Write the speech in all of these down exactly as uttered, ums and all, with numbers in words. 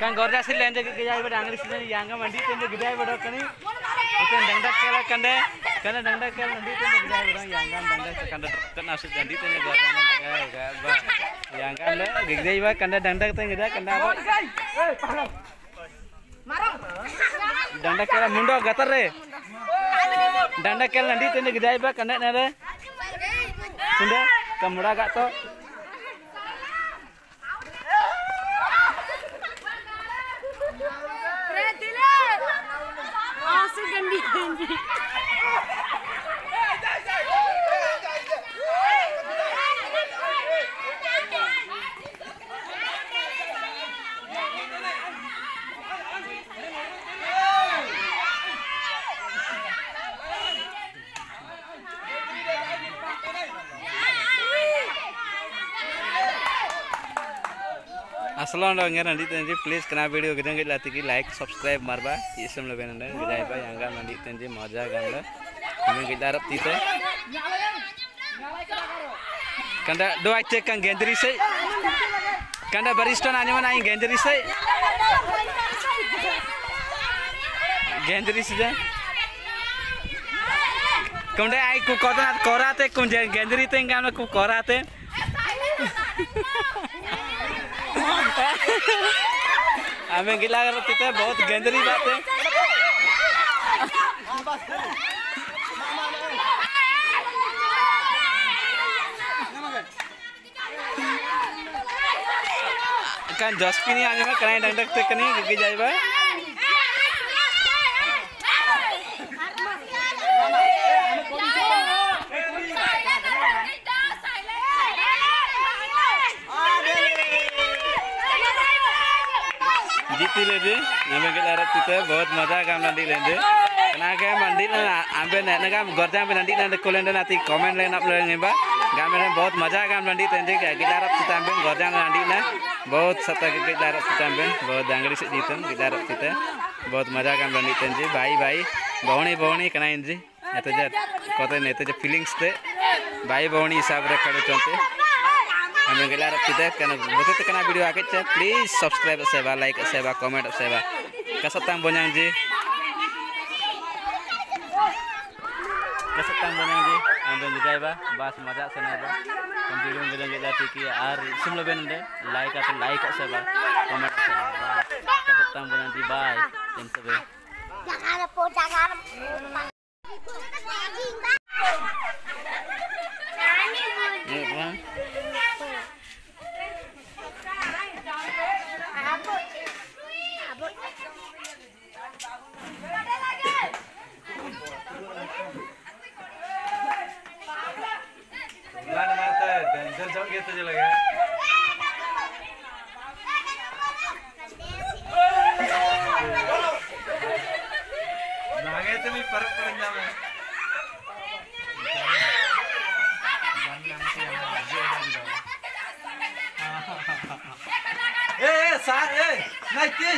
kan gorja sih lenje gejai pada angri sih yang kan mandi tenje gejai pada kani itu dangdak kela kande karena dangdak kela mandi tenje gejai pada yang kan dangdak kande kena sih mandi tenje gorja gejai gak yang kan le gejai pada kande dangdak tenje gejai kande apa dangdak kela mundo gatar re dangdak kela mandi tenje gejai pada kande nere sudah kamera gak to Asalon dong ya nanti tenji please kena video gedeng gila tiki like subscribe marba isem lebih nanda gila apa yang gak nanti tenji moja ganda ini kita harap tite kanda doa cek kan gendri say kanda barista nanya mana yang gendri say gendri saja kemudian aku kota korate kemudian gendri tengah aku korate हमें गिला करते थे बहुत गंदरी बात है kan जसपिनी आने में कराए डंडक ते कनी गिर जाए बा जीती ले जी हमें के लारत तीते बहुत मजा काम नंदी लेंदे कना के मंडी ना आंबे ने काम गर्जा में नंदी ना कोलेंडे नाती कमेंट लेन अप लेंगे बा गाम में बहुत मजा काम नंदी तेंजे के लारत तीते आंबे गर्जा नंदी ना बहुत सता के लारत तीते आंबे बहुत डांगरी से जीतन के लारत तीते बहुत मजा काम नंदी तेंजे भाई भाई बहनी बहनी कना इंजी एते जे कोते नेते जे फीलिंग्स ते भाई बहनी हिसाब रे खड़े चलते हमें गिला रखते करना बते करना वीडियो आके चे प्लीज सब्सक्राइब सेवा लाइक सेवा कमेंट सेवा कसतंग बोन्यां जी कसतंग बोन्यां जी अंदर जाइबा बस मजा से ना हम वीडियो में गिला की और सुन लो बेनंदे लाइक आते लाइक सेवा कमेंट सेवा कसतंग बोन्यां जी बाय इन सबे jangan po jangan Eh, sa, eh, naikin.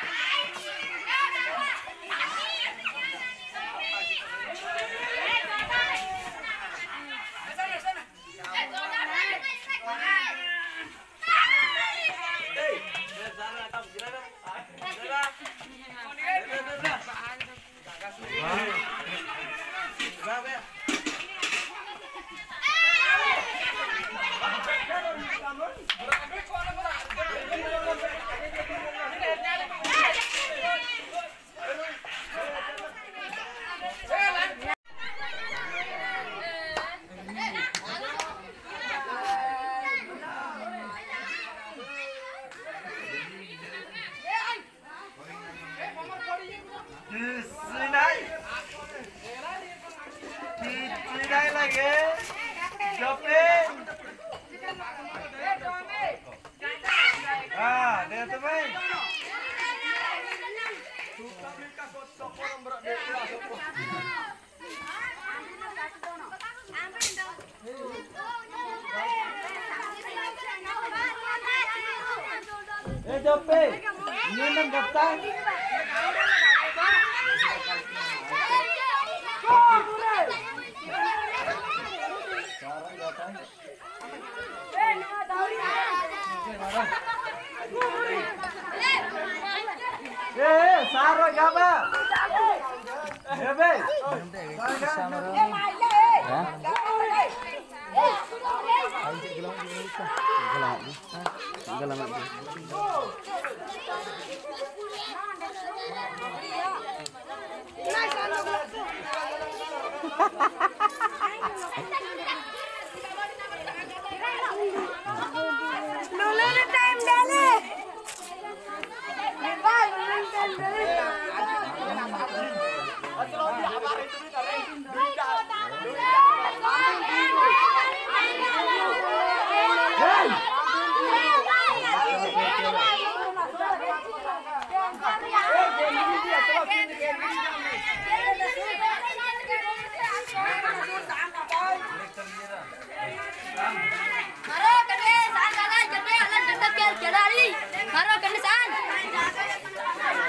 Eh, Jope, ini nang datang. Eh, Saro gaba. Hebe.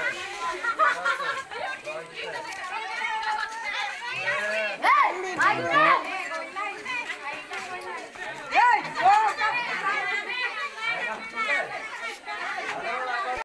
Hey!